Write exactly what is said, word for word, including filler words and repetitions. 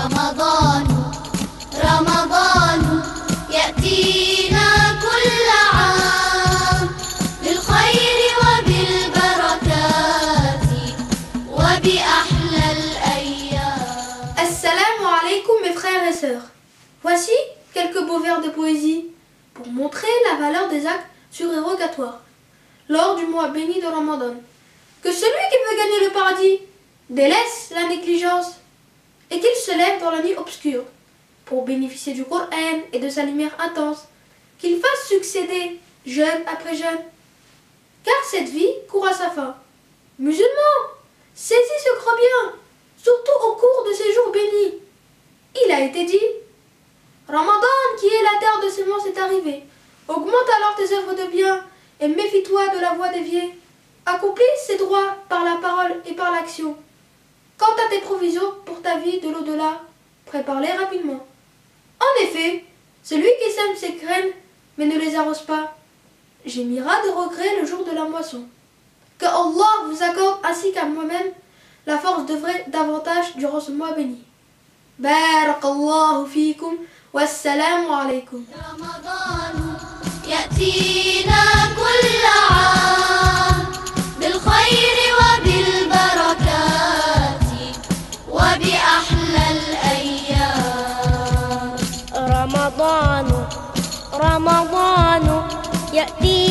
رمضان رمضان يأتينا كل عام بالخير وبالبركات وبأحلى الأيام. Assalamu alaikum mes frères et sœurs. Voici quelques beaux vers de poésie pour montrer la valeur des actes surérogatoires lors du mois béni de Ramadan. Que celui qui veut gagner le paradis délaisse la négligence et qu'il se lève dans la nuit obscure pour bénéficier du Coran et de sa lumière intense, qu'il fasse succéder jeûne après jeûne, car cette vie court à sa fin. Musulmans, saisis ce grand bien, surtout au cours de ces jours bénis. Il a été dit, Ramadan qui est la terre de sémence est arrivé. Augmente alors tes œuvres de bien et méfie-toi de la voie déviée. Accomplis ses droits par la parole et par l'action. Quant à tes provisions pour ta vie de l'au-delà, prépare-les rapidement. En effet, celui qui sème ses graines mais ne les arrose pas, gémira de regret le jour de la moisson. Que Allah vous accorde ainsi qu'à moi-même la force d'œuvrer davantage durant ce mois béni. Barakallahu fikum wassalamu alaykum. رمضان يأتينا كل عام بالخير وبالبركات وبأحلى الأيام. رمضان رمضان يأتي